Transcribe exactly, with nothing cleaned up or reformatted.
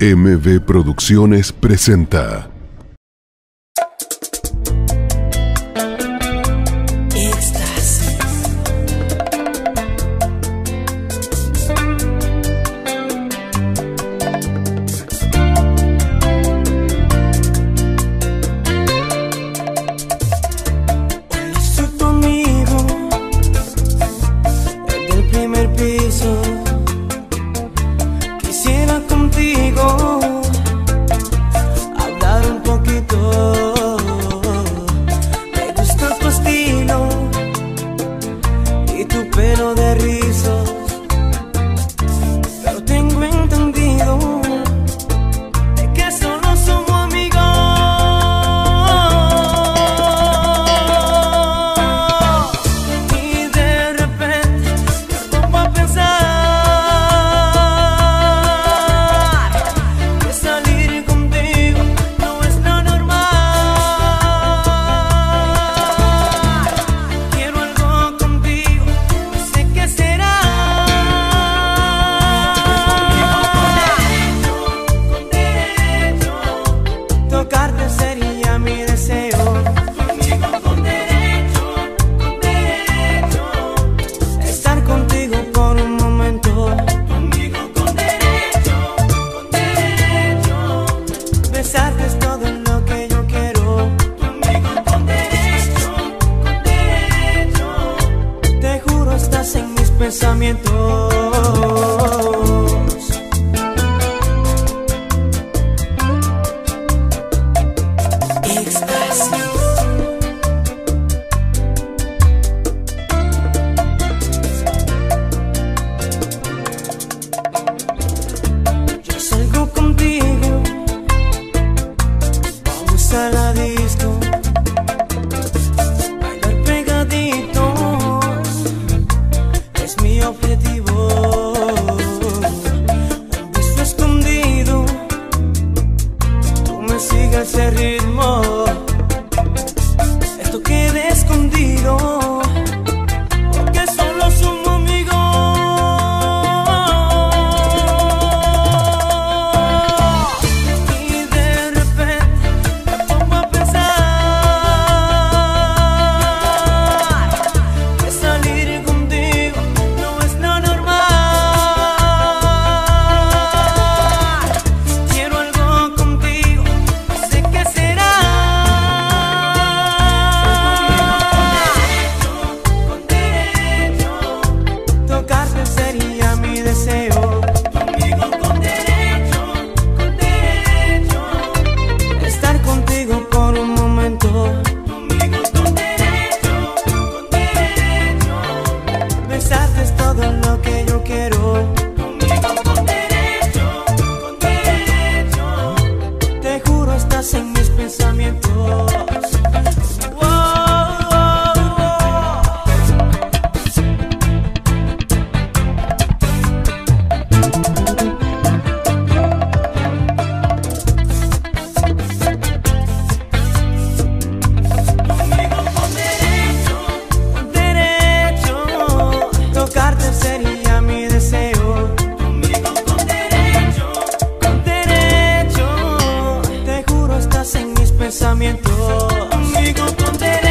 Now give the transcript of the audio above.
M V Producciones presenta Éxtasis. Hoy estoy conmigo desde el primer piso. Quisiera contigo hablar un poquito. Me gusta tu estilo y tu pelo de rizos, pero tengo entendido de que solo somos amigos. Y de repente me pongo a pensar que salir contigo no es lo normal. Quiero algo contigo, no sé qué será. Con derecho, tocarte sería mi deseo. Conmigo con derecho, con derecho, estar contigo por un momento. Conmigo con derecho, con derecho, besarte es todo lo que yo quiero. Conmigo con derecho, con derecho, te juro estás en mis pensamientos. Éxtasis. Yo salgo contigo, vamos a la disco, bailar pegaditos es mi objetivo. Un beso escondido, tú me sigues ese ritmo. Esto quede escondido, porque solo somos amigos. Y de repente me pongo a pensar que salir contigo no es lo normal. Quiero algo contigo, no sé qué será. Con derecho, tocarte sería mi deseo. Conmigo con derecho, con derecho, estar contigo por un momento. Conmigo con derecho, con derecho, besarte es todo lo que yo quiero. Conmigo con derecho, con derecho, te juro estás en mis pensamientos. Wow, wow, wow. Conmigo con derecho, con derecho, tocarte sería mi deseo. Conmigo con derecho, con derecho, te juro estás en mis pensamientos. Conmigo con derecho.